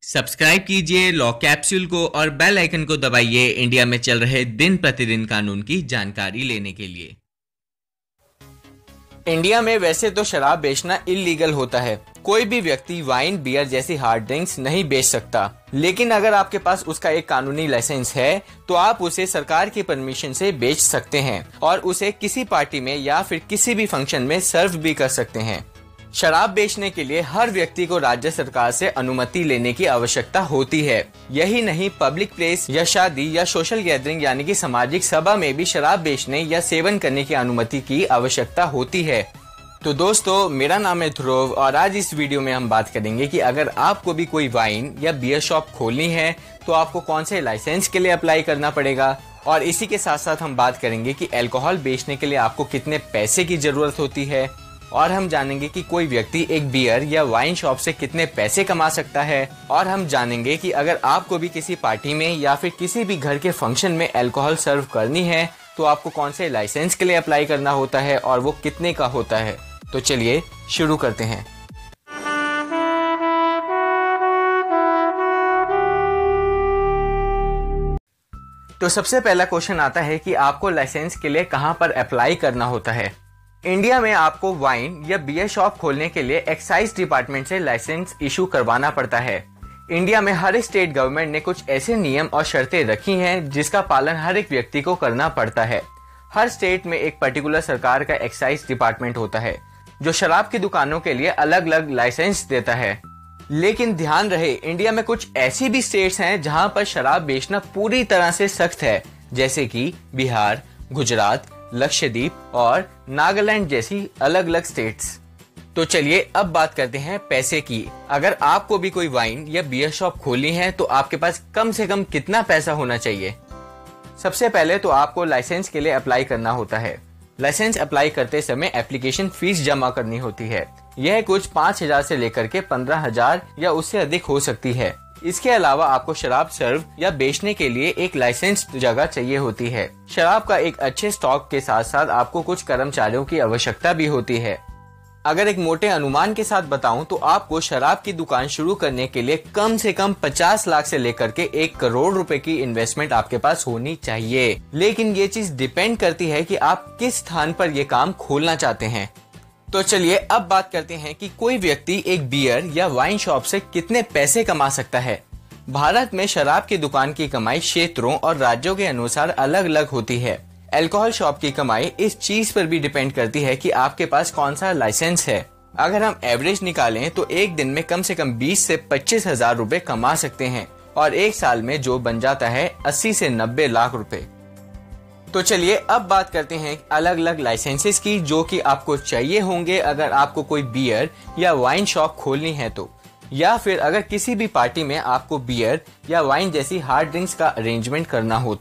Subscribe कीजिए law capsule को और बेल आइकन को दबाइए इंडिया में चल रहे दिन प्रतिदिन कानून की जानकारी लेने के लिए। इंडिया में वैसे तो शराब बेचना इल्लीगल होता है। कोई भी व्यक्ति वाइन, बियर जैसी हार्ड ड्रिंक्स नहीं बेच सकता, लेकिन अगर आपके पास उसका एक कानूनी लाइसेंस है तो आप उसे सरकार की परमिशन से बेच सकते हैं और उसे किसी पार्टी में या फिर किसी भी फंक्शन में सर्व भी कर सकते हैं। शराब बेचने के लिए हर व्यक्ति को राज्य सरकार से अनुमति लेने की आवश्यकता होती है। यही नहीं, पब्लिक प्लेस या शादी या सोशल गैदरिंग यानी कि सामाजिक सभा में भी शराब बेचने या सेवन करने की अनुमति की आवश्यकता होती है। तो दोस्तों, मेरा नाम है ध्रुव और आज इस वीडियो में हम बात करेंगे कि अगर आपको भी कोई वाइन या बियर शॉप खोलनी है तो आपको कौन से लाइसेंस के लिए अप्लाई करना पड़ेगा, और इसी के साथ साथ हम बात करेंगे कि अल्कोहल बेचने के लिए आपको कितने पैसे की जरूरत होती है, और हम जानेंगे कि कोई व्यक्ति एक बियर या वाइन शॉप से कितने पैसे कमा सकता है, और हम जानेंगे कि अगर आपको भी किसी पार्टी में या फिर किसी भी घर के फंक्शन में अल्कोहल सर्व करनी है तो आपको कौन से लाइसेंस के लिए अप्लाई करना होता है और वो कितने का होता है। तो चलिए शुरू करते हैं। तो सबसे पहला क्वेश्चन आता है कि आपको लाइसेंस के लिए कहां पर अप्लाई करना होता है। इंडिया में आपको वाइन या बियर शॉप खोलने के लिए एक्साइज डिपार्टमेंट से लाइसेंस इशू करवाना पड़ता है। इंडिया में हर एक स्टेट गवर्नमेंट ने कुछ ऐसे नियम और शर्तें रखी हैं जिसका पालन हर एक व्यक्ति को करना पड़ता है। हर स्टेट में एक पर्टिकुलर सरकार का एक्साइज डिपार्टमेंट होता है जो शराब की दुकानों के लिए अलग अलग लाइसेंस देता है। लेकिन ध्यान रहे, इंडिया में कुछ ऐसी भी स्टेट्स हैं जहां पर शराब बेचना पूरी तरह से सख्त है, जैसे कि बिहार, गुजरात, लक्षद्वीप और नागालैंड जैसी अलग अलग स्टेट्स। तो चलिए अब बात करते हैं पैसे की। अगर आपको भी कोई वाइन या बियर शॉप खोलनी है तो आपके पास कम से कम कितना पैसा होना चाहिए। सबसे पहले तो आपको लाइसेंस के लिए अप्लाई करना होता है। लाइसेंस अप्लाई करते समय एप्लीकेशन फीस जमा करनी होती है। यह कुछ 5,000 से लेकर के 15,000 या उससे अधिक हो सकती है। इसके अलावा आपको शराब सर्व या बेचने के लिए एक लाइसेंस जगह चाहिए होती है। शराब का एक अच्छे स्टॉक के साथ साथ आपको कुछ कर्मचारियों की आवश्यकता भी होती है। अगर एक मोटे अनुमान के साथ बताऊं तो आपको शराब की दुकान शुरू करने के लिए कम से कम 50 लाख से लेकर के 1 करोड़ रुपए की इन्वेस्टमेंट आपके पास होनी चाहिए। लेकिन ये चीज डिपेंड करती है कि आप किस स्थान पर ये काम खोलना चाहते हैं। तो चलिए अब बात करते हैं कि कोई व्यक्ति एक बियर या वाइन शॉप से कितने पैसे कमा सकता है। भारत में शराब की दुकान की कमाई क्षेत्रों और राज्यों के अनुसार अलग अलग होती है। अल्कोहल शॉप की कमाई इस चीज पर भी डिपेंड करती है कि आपके पास कौन सा लाइसेंस है। अगर हम एवरेज निकालें तो एक दिन में कम से कम 20 से 25,000 रुपए कमा सकते हैं, और एक साल में जो बन जाता है 80 से 90 लाख रुपए। तो चलिए अब बात करते हैं अलग अलग लाइसेंसेस की जो कि आपको चाहिए होंगे अगर आपको कोई बियर या वाइन शॉप खोलनी है तो, या फिर अगर किसी भी पार्टी में आपको बियर या वाइन जैसी हार्ड ड्रिंक्स का अरेंजमेंट करना हो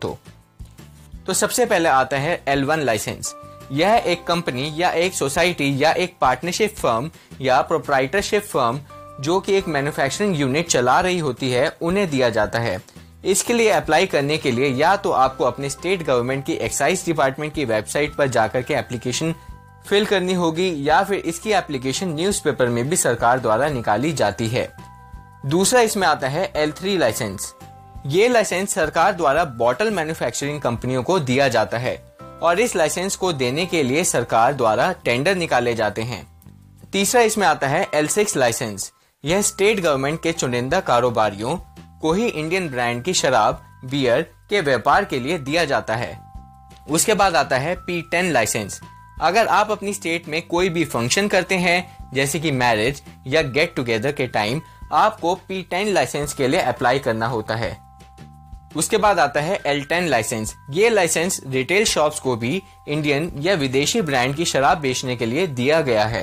तो सबसे पहले आता है L1 लाइसेंस। यह एक कंपनी या एक सोसाइटी या एक पार्टनरशिप फर्म या प्रोप्राइटरशिप फर्म जो कि एक मैन्युफैक्चरिंग यूनिट चला रही होती है उन्हें दिया जाता है। इसके लिए अप्लाई करने के लिए या तो आपको अपने स्टेट गवर्नमेंट की एक्साइज डिपार्टमेंट की वेबसाइट पर जाकर के एप्लीकेशन फिल करनी होगी, या फिर इसकी एप्लीकेशन न्यूज़पेपर में भी सरकार द्वारा निकाली जाती है। दूसरा इसमें आता है L3 लाइसेंस। ये लाइसेंस सरकार द्वारा बॉटल मैन्युफैक्चरिंग कंपनियों को दिया जाता है और इस लाइसेंस को देने के लिए सरकार द्वारा टेंडर निकाले जाते हैं। तीसरा इसमें आता है L6 लाइसेंस। यह स्टेट गवर्नमेंट के चुनिंदा कारोबारियों को ही इंडियन ब्रांड की शराब, बियर के व्यापार के लिए दिया जाता है। उसके बाद आता है P10 लाइसेंस। अगर आप अपनी स्टेट में कोई भी फंक्शन करते हैं जैसे कि मैरिज या गेट टुगेदर के टाइम, आपको P10 लाइसेंस के लिए अप्लाई करना होता है। उसके बाद आता है L10 लाइसेंस। ये लाइसेंस रिटेल शॉप्स को भी इंडियन या विदेशी ब्रांड की शराब बेचने के लिए दिया गया है।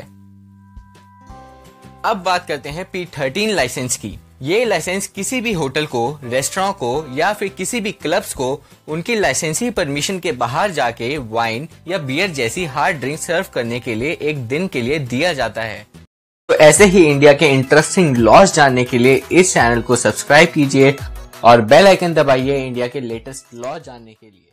अब बात करते हैं P13 लाइसेंस की। ये लाइसेंस किसी भी होटल को, रेस्टोरेंट को या फिर किसी भी क्लब्स को उनकी लाइसेंसी परमिशन के बाहर जाके वाइन या बियर जैसी हार्ड ड्रिंक सर्व करने के लिए एक दिन के लिए दिया जाता है। तो ऐसे ही इंडिया के इंटरेस्टिंग लॉज जानने के लिए इस चैनल को सब्सक्राइब कीजिए और बेल आइकन दबाइए इंडिया के लेटेस्ट लॉ जानने के लिए।